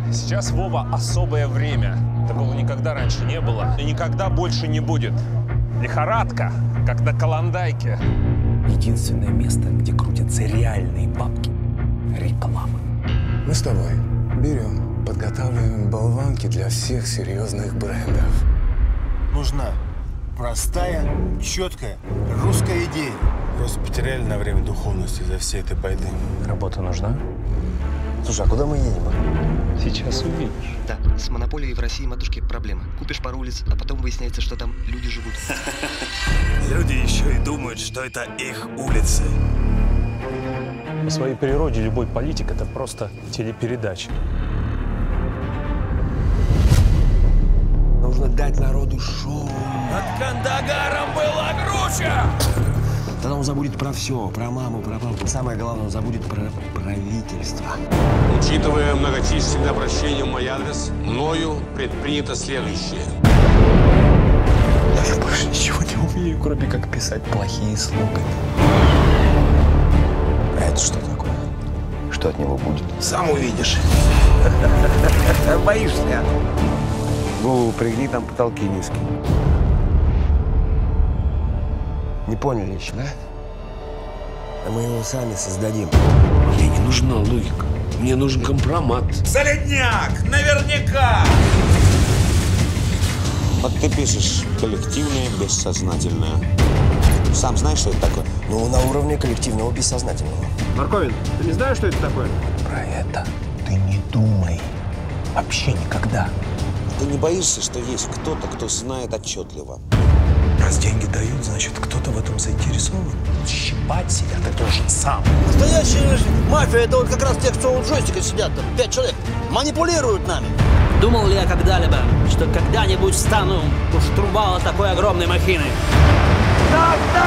Сейчас, Вова, особое время. Такого никогда раньше не было и никогда больше не будет. Лихорадка, как на Колондайке. Единственное место, где крутятся реальные бабки – реклама. Мы с тобой берем, подготавливаем болванки для всех серьезных брендов. Нужна простая, четкая русская идея. Просто потеряли на время духовность из-за всей этой байды. Работа нужна? Слушай, а куда мы едем? Сейчас увидишь. Да, с монополией в России, матушки, проблема. Купишь пару улиц, а потом выясняется, что там люди живут. Люди еще и думают, что это их улицы. По своей природе любой политик – это просто телепередача. Нужно дать народу шоу. Над Кандагаром была круче! Тогда он забудет про все, про маму, про папу. Самое главное, он забудет про правительство. Учитывая многочисленные обращения в мой адрес, мною предпринято следующее. Я больше ничего не умею, кроме как писать плохие слоганы. А это что такое? Что от него будет? Сам увидишь. Боишься? Голову пригни, там потолки низкие. Не поняли еще, да? А мы его сами создадим. Мне не нужна логика. Мне нужен компромат. Солидняк! Наверняка! Вот ты пишешь коллективное, бессознательное. Сам знаешь, что это такое? Ну, на уровне коллективного бессознательного. Марковин, ты не знаешь, что это такое? Про это ты не думай. Вообще никогда. Ты не боишься, что есть кто-то, кто знает отчетливо? Раз деньги дают, значит, кто-то в этом заинтересован. Щипать себя ты должен сам. Настоящая мафия – это вот как раз те, кто у джойстика сидят, там, 5 человек, манипулируют нами. Думал ли я когда-либо, что когда-нибудь стану у штурвала такой огромной махины? Да!